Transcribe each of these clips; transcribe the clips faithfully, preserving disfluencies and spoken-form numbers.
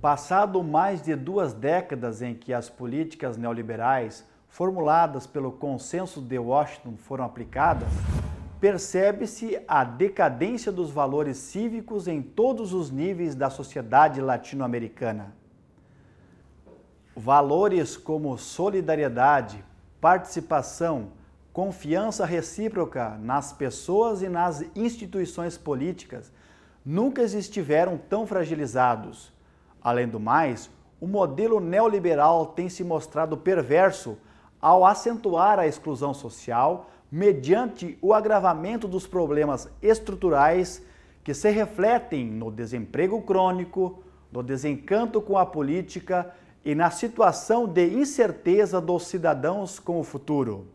Passado mais de duas décadas em que as políticas neoliberais formuladas pelo Consenso de Washington foram aplicadas, percebe-se a decadência dos valores cívicos em todos os níveis da sociedade latino-americana. Valores como solidariedade, participação, confiança recíproca nas pessoas e nas instituições políticas nunca estiveram tão fragilizados. Além do mais, o modelo neoliberal tem se mostrado perverso ao acentuar a exclusão social mediante o agravamento dos problemas estruturais que se refletem no desemprego crônico, no desencanto com a política e na situação de incerteza dos cidadãos com o futuro.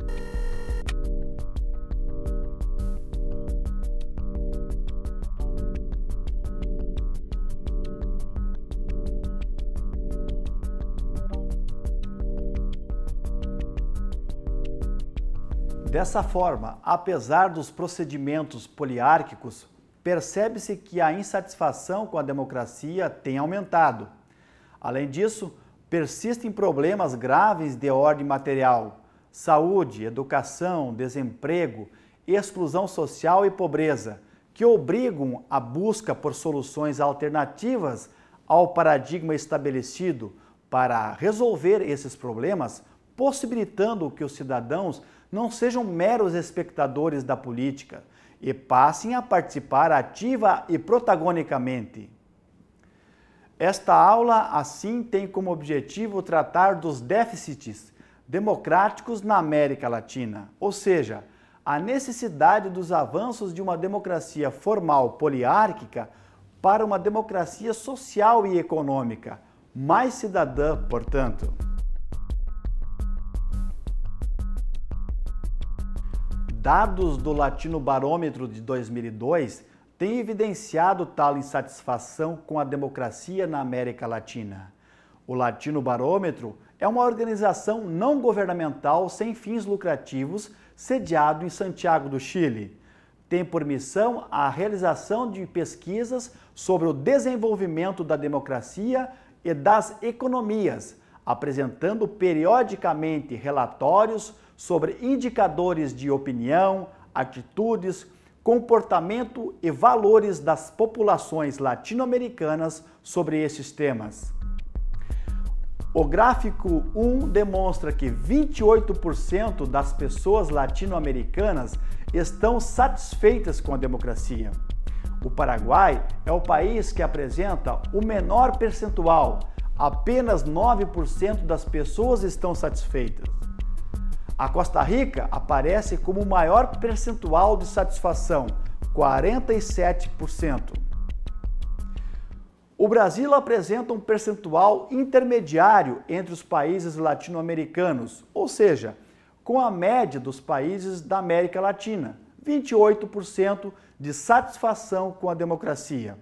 Dessa forma, apesar dos procedimentos poliárquicos, percebe-se que a insatisfação com a democracia tem aumentado. Além disso, persistem problemas graves de ordem material, saúde, educação, desemprego, exclusão social e pobreza, que obrigam a busca por soluções alternativas ao paradigma estabelecido para resolver esses problemas, possibilitando que os cidadãos não sejam meros espectadores da política e passem a participar ativa e protagonicamente. Esta aula, assim, tem como objetivo tratar dos déficits democráticos na América Latina, ou seja, a necessidade dos avanços de uma democracia formal poliárquica para uma democracia social e econômica, mais cidadã, portanto. Dados do Latino Barômetro de dois mil e dois têm evidenciado tal insatisfação com a democracia na América Latina. O Latino Barômetro é uma organização não governamental sem fins lucrativos sediado em Santiago do Chile. Tem por missão a realização de pesquisas sobre o desenvolvimento da democracia e das economias, apresentando periodicamente relatórios sobre indicadores de opinião, atitudes, comportamento e valores das populações latino-americanas sobre esses temas. O gráfico um demonstra que vinte e oito por cento das pessoas latino-americanas estão satisfeitas com a democracia. O Paraguai é o país que apresenta o menor percentual, apenas nove por cento das pessoas estão satisfeitas. A Costa Rica aparece como o maior percentual de satisfação, quarenta e sete por cento. O Brasil apresenta um percentual intermediário entre os países latino-americanos, ou seja, com a média dos países da América Latina, vinte e oito por cento de satisfação com a democracia.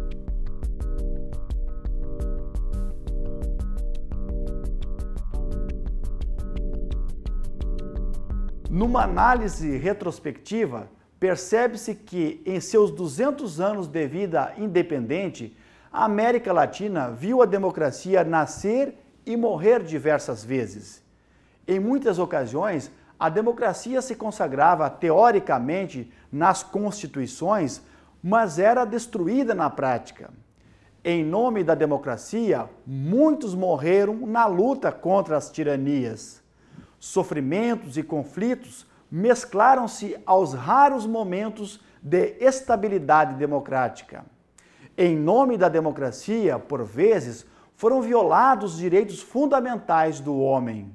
Numa análise retrospectiva, percebe-se que, em seus duzentos anos de vida independente, a América Latina viu a democracia nascer e morrer diversas vezes. Em muitas ocasiões, a democracia se consagrava teoricamente nas constituições, mas era destruída na prática. Em nome da democracia, muitos morreram na luta contra as tiranias. Sofrimentos e conflitos mesclaram-se aos raros momentos de estabilidade democrática. Em nome da democracia, por vezes, foram violados os direitos fundamentais do homem.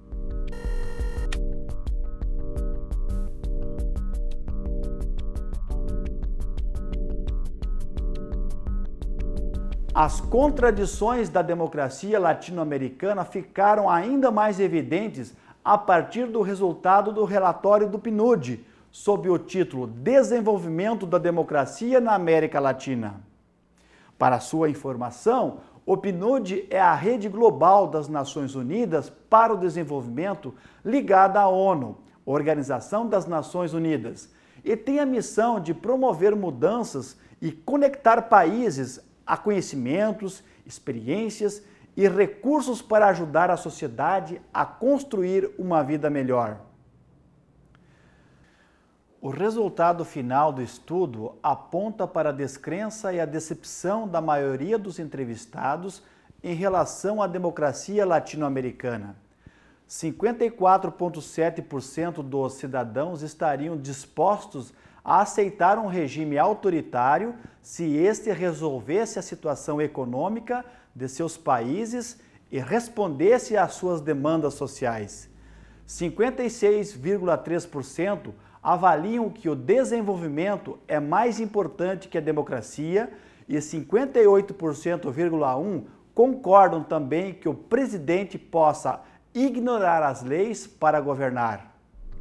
As contradições da democracia latino-americana ficaram ainda mais evidentes a partir do resultado do relatório do P N U D, sob o título Desenvolvimento da Democracia na América Latina. Para sua informação, o P N U D é a rede global das Nações Unidas para o Desenvolvimento ligada à ONU, Organização das Nações Unidas, e tem a missão de promover mudanças e conectar países a conhecimentos experiências e recursos para ajudar a sociedade a construir uma vida melhor. O resultado final do estudo aponta para a descrença e a decepção da maioria dos entrevistados em relação à democracia latino-americana. cinquenta e quatro vírgula sete por cento dos cidadãos estariam dispostos a aceitar um regime autoritário se este resolvesse a situação econômica de seus países e respondesse às suas demandas sociais. cinquenta e seis vírgula três por cento avaliam que o desenvolvimento é mais importante que a democracia e cinquenta e oito vírgula um por cento concordam também que o presidente possa ignorar as leis para governar.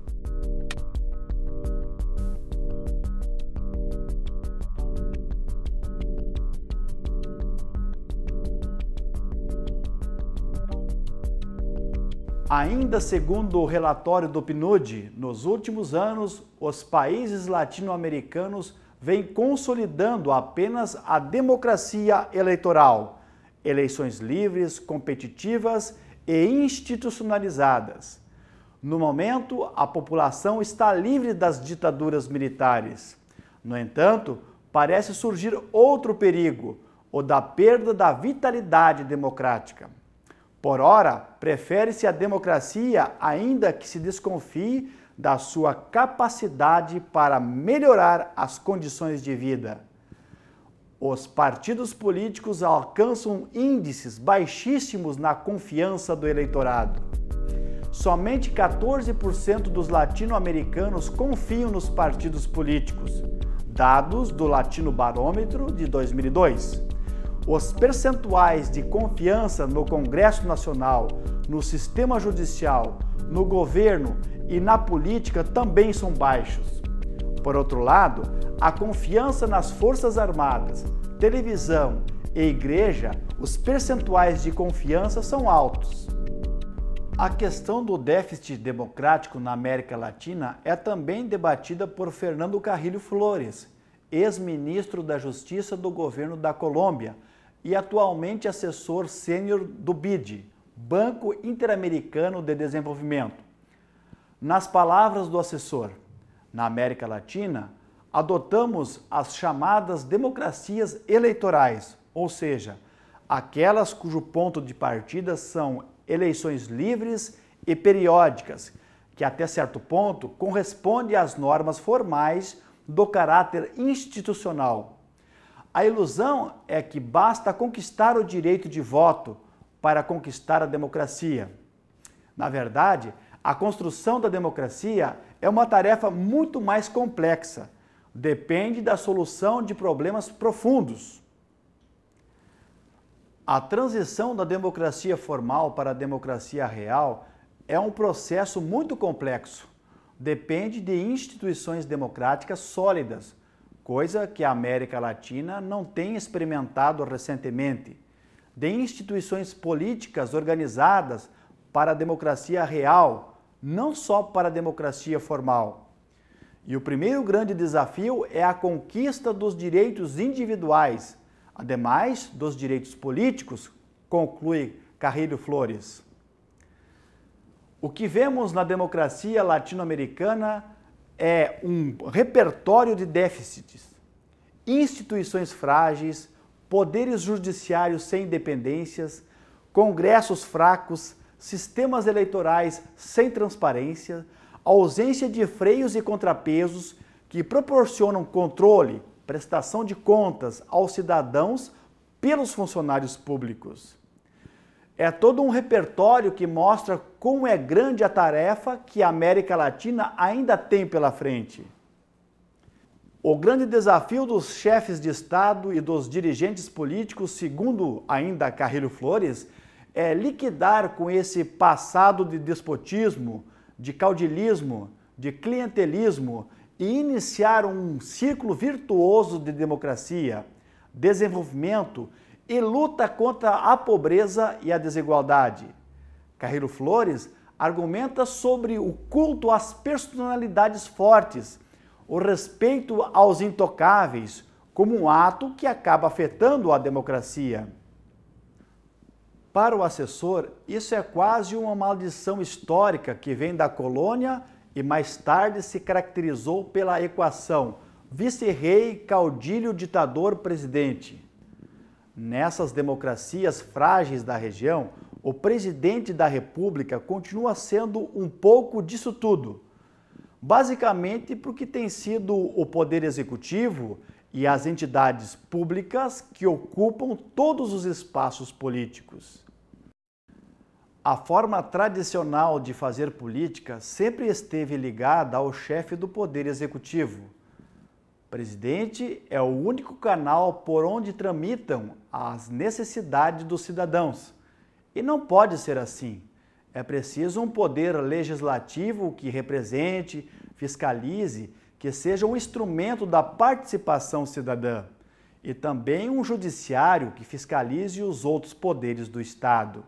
Ainda segundo o relatório do P N U D, nos últimos anos, os países latino-americanos vêm consolidando apenas a democracia eleitoral, eleições livres, competitivas e institucionalizadas. No momento, a população está livre das ditaduras militares. No entanto, parece surgir outro perigo, o da perda da vitalidade democrática. Por ora, prefere-se a democracia, ainda que se desconfie da sua capacidade para melhorar as condições de vida. Os partidos políticos alcançam índices baixíssimos na confiança do eleitorado. Somente quatorze por cento dos latino-americanos confiam nos partidos políticos, dados do Latino Barômetro de dois mil e dois. Os percentuais de confiança no Congresso Nacional, no sistema judicial, no governo e na política também são baixos. Por outro lado, a confiança nas Forças Armadas, televisão e igreja, os percentuais de confiança são altos. A questão do déficit democrático na América Latina é também debatida por Fernando Carrilho Flores, ex-ministro da Justiça do governo da Colômbia e atualmente assessor sênior do B I D, Banco Interamericano de Desenvolvimento. Nas palavras do assessor, na América Latina, adotamos as chamadas democracias eleitorais, ou seja, aquelas cujo ponto de partida são eleições livres e periódicas, que até certo ponto correspondem às normas formais do caráter institucional. A ilusão é que basta conquistar o direito de voto para conquistar a democracia. Na verdade, a construção da democracia é uma tarefa muito mais complexa. Depende da solução de problemas profundos. A transição da democracia formal para a democracia real é um processo muito complexo. Depende de instituições democráticas sólidas, coisa que a América Latina não tem experimentado recentemente, de instituições políticas organizadas para a democracia real, não só para a democracia formal. E o primeiro grande desafio é a conquista dos direitos individuais, ademais dos direitos políticos, conclui Carrilho Flores. O que vemos na democracia latino-americana é um repertório de déficits, instituições frágeis, poderes judiciários sem independências, congressos fracos, sistemas eleitorais sem transparência, ausência de freios e contrapesos que proporcionam controle, prestação de contas aos cidadãos pelos funcionários públicos. É todo um repertório que mostra como é grande a tarefa que a América Latina ainda tem pela frente. O grande desafio dos chefes de Estado e dos dirigentes políticos, segundo ainda Carrilho Flores, é liquidar com esse passado de despotismo, de caudilismo, de clientelismo e iniciar um círculo virtuoso de democracia, desenvolvimento e luta contra a pobreza e a desigualdade. Carrilho Flores argumenta sobre o culto às personalidades fortes, o respeito aos intocáveis, como um ato que acaba afetando a democracia. Para o assessor, isso é quase uma maldição histórica que vem da colônia e mais tarde se caracterizou pela equação vice-rei, caudilho, ditador, presidente. Nessas democracias frágeis da região, o presidente da República continua sendo um pouco disso tudo. Basicamente porque tem sido o poder executivo e as entidades públicas que ocupam todos os espaços políticos. A forma tradicional de fazer política sempre esteve ligada ao chefe do poder executivo. O presidente é o único canal por onde tramitam as necessidades dos cidadãos. E não pode ser assim. É preciso um poder legislativo que represente, fiscalize, que seja um instrumento da participação cidadã. E também um judiciário que fiscalize os outros poderes do Estado.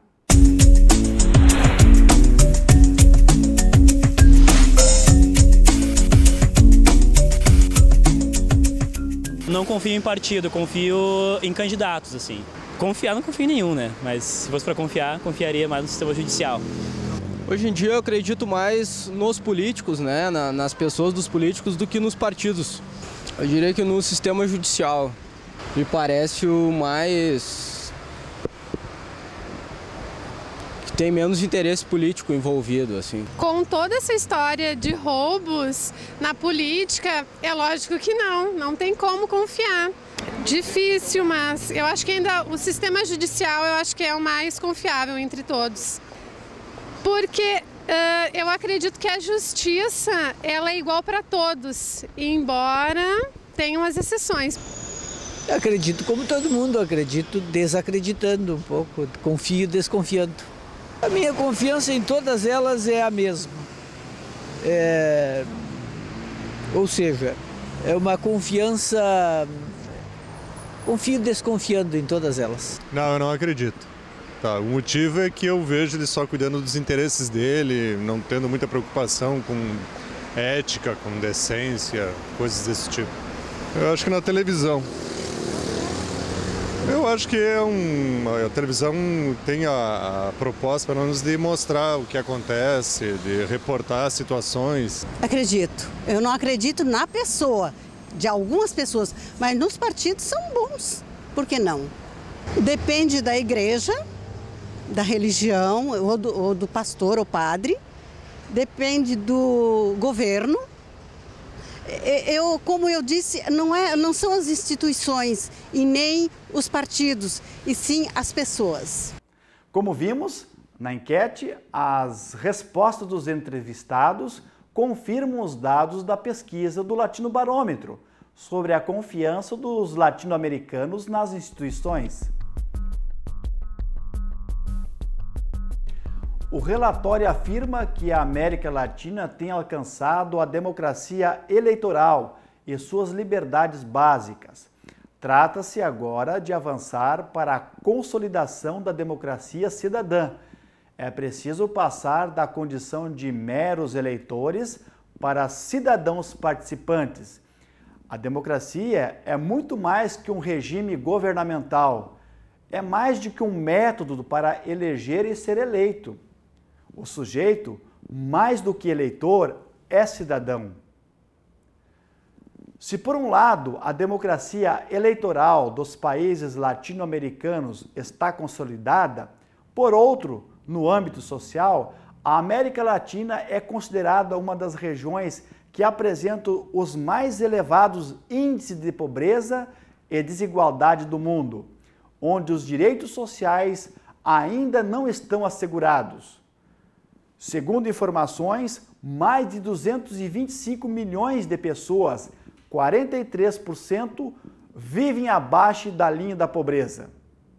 Não confio em partido, confio em candidatos, assim. Confiar não confio em nenhum, né? Mas se fosse para confiar, confiaria mais no sistema judicial. Hoje em dia eu acredito mais nos políticos, né? Na, nas pessoas dos políticos do que nos partidos. Eu diria que no sistema judicial me parece o mais... que tem menos interesse político envolvido, assim. Com toda essa história de roubos na política, é lógico que não, não tem como confiar. Difícil, mas eu acho que ainda o sistema judicial eu acho que é o mais confiável entre todos. Porque uh, eu acredito que a justiça ela é igual para todos, embora tenham as exceções. Eu acredito como todo mundo, acredito desacreditando um pouco, confio desconfiando. A minha confiança em todas elas é a mesma. É... Ou seja, é uma confiança... Confio desconfiando em todas elas. Não, eu não acredito. Tá, o motivo é que eu vejo ele só cuidando dos interesses dele, não tendo muita preocupação com ética, com decência, coisas desse tipo. Eu acho que na televisão. Eu acho que é um, a televisão tem a, a proposta, pelo menos, de mostrar o que acontece, de reportar situações. Acredito. Eu não acredito na pessoa, de algumas pessoas, mas nos partidos são bons. Por que não? Depende da igreja, da religião, ou do, ou do pastor ou padre, depende do governo. Eu, como eu disse, não, é, não são as instituições e nem os partidos, e sim as pessoas. Como vimos, na enquete, as respostas dos entrevistados confirmam os dados da pesquisa do Latino Barômetro sobre a confiança dos latino-americanos nas instituições. O relatório afirma que a América Latina tem alcançado a democracia eleitoral e suas liberdades básicas. Trata-se agora de avançar para a consolidação da democracia cidadã. É preciso passar da condição de meros eleitores para cidadãos participantes. A democracia é muito mais que um regime governamental. É mais do que um método para eleger e ser eleito. O sujeito, mais do que eleitor, é cidadão. Se por um lado a democracia eleitoral dos países latino-americanos está consolidada, por outro, no âmbito social, a América Latina é considerada uma das regiões que apresentam os mais elevados índices de pobreza e desigualdade do mundo, onde os direitos sociais ainda não estão assegurados. Segundo informações, mais de duzentos e vinte e cinco milhões de pessoas, quarenta e três por cento, vivem abaixo da linha da pobreza.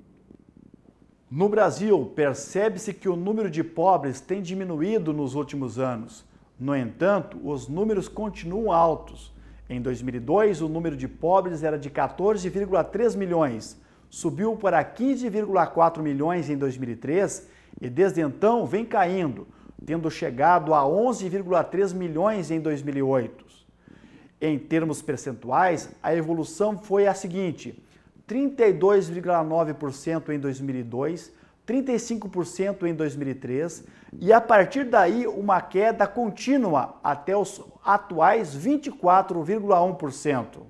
No Brasil, percebe-se que o número de pobres tem diminuído nos últimos anos. No entanto, os números continuam altos. Em dois mil e dois, o número de pobres era de quatorze vírgula três milhões, subiu para quinze vírgula quatro milhões em dois mil e três e desde então vem caindo, tendo chegado a onze vírgula três milhões em dois mil e oito. Em termos percentuais, a evolução foi a seguinte: trinta e dois vírgula nove por cento em dois mil e dois, trinta e cinco por cento em dois mil e três e a partir daí uma queda contínua até os atuais vinte e quatro vírgula um por cento.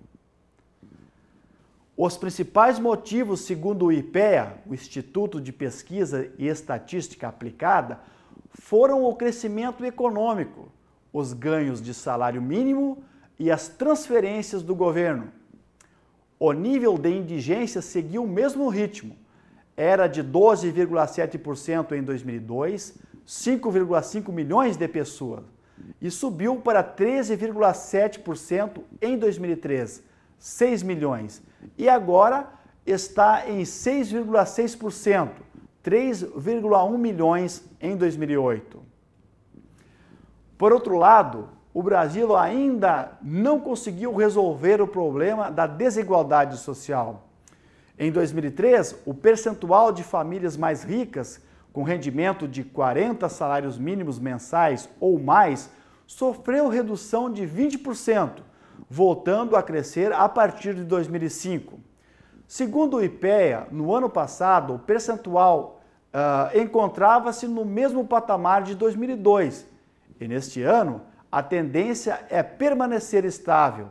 Os principais motivos, segundo o IPEA, o Instituto de Pesquisa e Estatística Aplicada, foram o crescimento econômico, os ganhos de salário mínimo e as transferências do governo. O nível de indigência seguiu o mesmo ritmo. Era de doze vírgula sete por cento em dois mil e dois, cinco vírgula cinco milhões de pessoas, e subiu para treze vírgula sete por cento em dois mil e três, seis milhões, e agora está em seis vírgula seis por cento, três vírgula um milhões em dois mil e oito. Por outro lado, o Brasil ainda não conseguiu resolver o problema da desigualdade social. Em dois mil e três, o percentual de famílias mais ricas, com rendimento de quarenta salários mínimos mensais ou mais, sofreu redução de vinte por cento, voltando a crescer a partir de dois mil e cinco. Segundo o IPEA, no ano passado, o percentual uh, encontrava-se no mesmo patamar de dois mil e dois, e neste ano, a tendência é permanecer estável.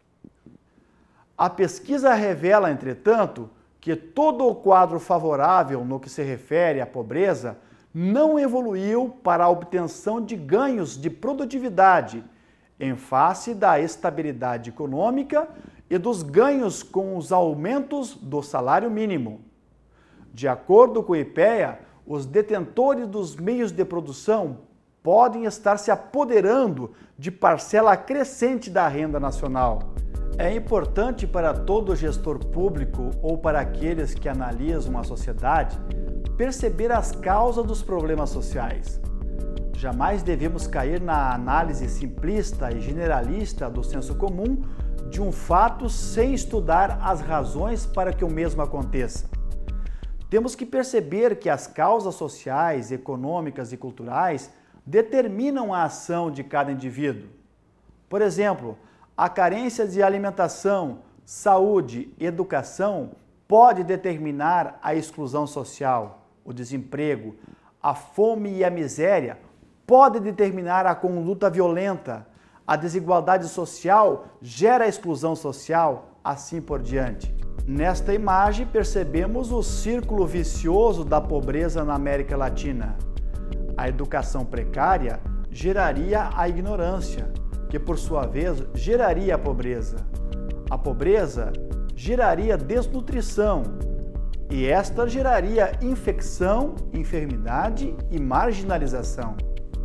A pesquisa revela, entretanto, que todo o quadro favorável no que se refere à pobreza não evoluiu para a obtenção de ganhos de produtividade, em face da estabilidade econômica e dos ganhos com os aumentos do salário mínimo. De acordo com o IPEA, os detentores dos meios de produção podem estar se apoderando de parcela crescente da renda nacional. É importante para todo gestor público ou para aqueles que analisam a sociedade perceber as causas dos problemas sociais. Jamais devemos cair na análise simplista e generalista do senso comum de um fato sem estudar as razões para que o mesmo aconteça. Temos que perceber que as causas sociais, econômicas e culturais determinam a ação de cada indivíduo. Por exemplo, a carência de alimentação, saúde e educação pode determinar a exclusão social, o desemprego, a fome e a miséria pode determinar a conduta violenta, a desigualdade social gera a exclusão social, assim por diante. Nesta imagem percebemos o círculo vicioso da pobreza na América Latina. A educação precária geraria a ignorância, que por sua vez geraria a pobreza. A pobreza geraria desnutrição e esta geraria infecção, enfermidade e marginalização.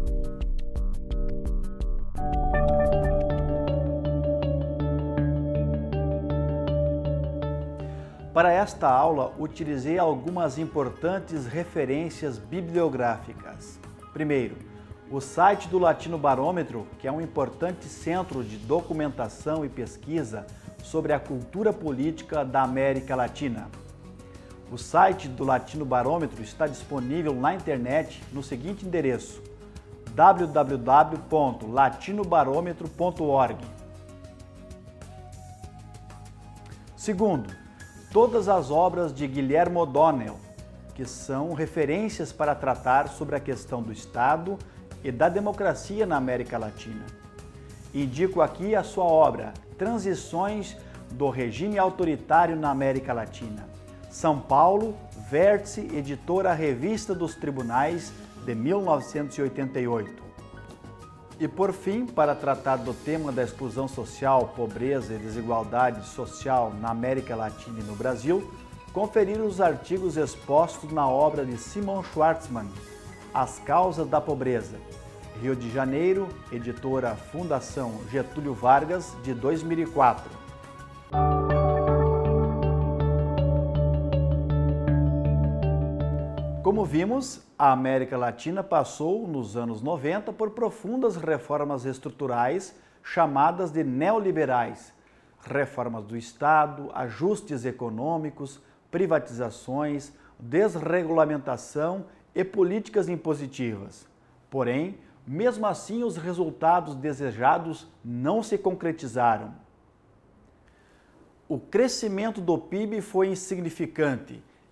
Para esta aula, utilizei algumas importantes referências bibliográficas. Primeiro, o site do Latino Barômetro, que é um importante centro de documentação e pesquisa sobre a cultura política da América Latina. O site do Latino Barômetro está disponível na internet no seguinte endereço: w w w ponto latino barômetro ponto org. Segundo, todas as obras de Guillermo O'Donnell, que são referências para tratar sobre a questão do Estado e da democracia na América Latina. Indico aqui a sua obra, Transições do Regime Autoritário na América Latina. São Paulo, Vértice, editora Revista dos Tribunais, de mil novecentos e oitenta e oito. E por fim, para tratar do tema da exclusão social, pobreza e desigualdade social na América Latina e no Brasil, conferir os artigos expostos na obra de Simon Schwartzman, As Causas da Pobreza, Rio de Janeiro, editora Fundação Getúlio Vargas, de dois mil e quatro. Como vimos, a América Latina passou, nos anos noventa, por profundas reformas estruturais chamadas de neoliberais, reformas do Estado, ajustes econômicos, privatizações, desregulamentação e políticas impositivas. Porém, mesmo assim, os resultados desejados não se concretizaram. O crescimento do P I B foi insignificante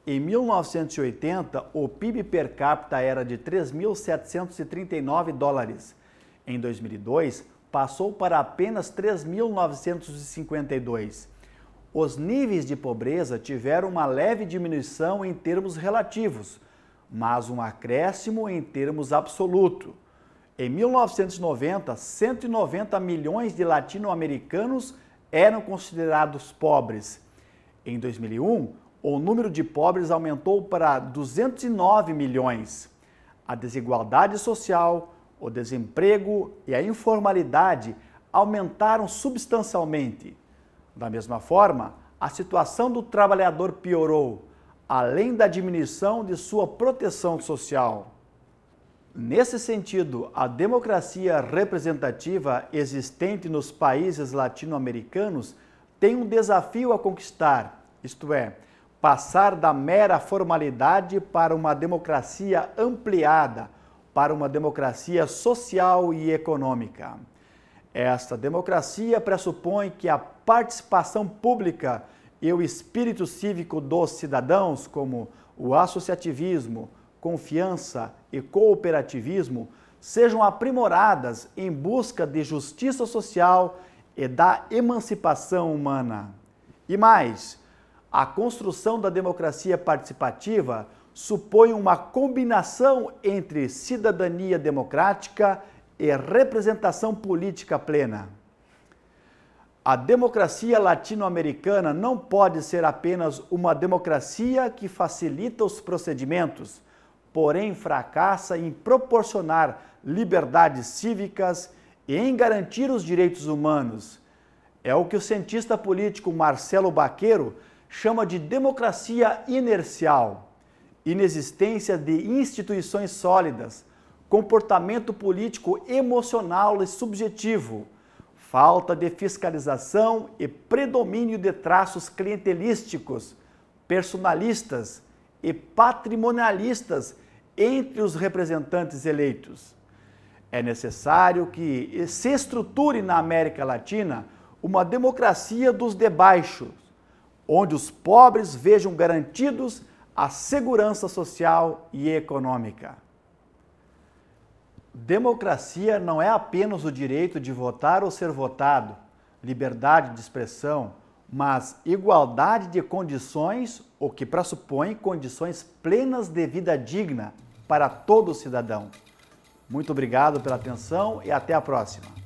Em mil novecentos e oitenta, o P I B per capita era de três mil setecentos e trinta e nove dólares. Em dois mil e dois, passou para apenas três mil novecentos e cinquenta e dois. Os níveis de pobreza tiveram uma leve diminuição em termos relativos, mas um acréscimo em termos absolutos. Em mil novecentos e noventa, cento e noventa milhões de latino-americanos eram considerados pobres. Em dois mil e um, o número de pobres aumentou para duzentos e nove milhões. A desigualdade social, o desemprego e a informalidade aumentaram substancialmente. Da mesma forma, a situação do trabalhador piorou, além da diminuição de sua proteção social. Nesse sentido, a democracia representativa existente nos países latino-americanos tem um desafio a conquistar, isto é, passar da mera formalidade para uma democracia ampliada, para uma democracia social e econômica. Esta democracia pressupõe que a participação pública e o espírito cívico dos cidadãos, como o associativismo, confiança e cooperativismo, sejam aprimoradas em busca de justiça social e da emancipação humana. E mais, a construção da democracia participativa supõe uma combinação entre cidadania democrática e representação política plena. A democracia latino-americana não pode ser apenas uma democracia que facilita os procedimentos, porém fracassa em proporcionar liberdades cívicas e em garantir os direitos humanos. É o que o cientista político Marcelo Baqueiro chama de democracia inercial, inexistência de instituições sólidas, comportamento político emocional e subjetivo, falta de fiscalização e predomínio de traços clientelísticos, personalistas e patrimonialistas entre os representantes eleitos. É necessário que se estruture na América Latina uma democracia dos de baixo, onde os pobres vejam garantidos a segurança social e econômica. Democracia não é apenas o direito de votar ou ser votado, liberdade de expressão, mas igualdade de condições, o que pressupõe condições plenas de vida digna para todo cidadão. Muito obrigado pela atenção e até a próxima.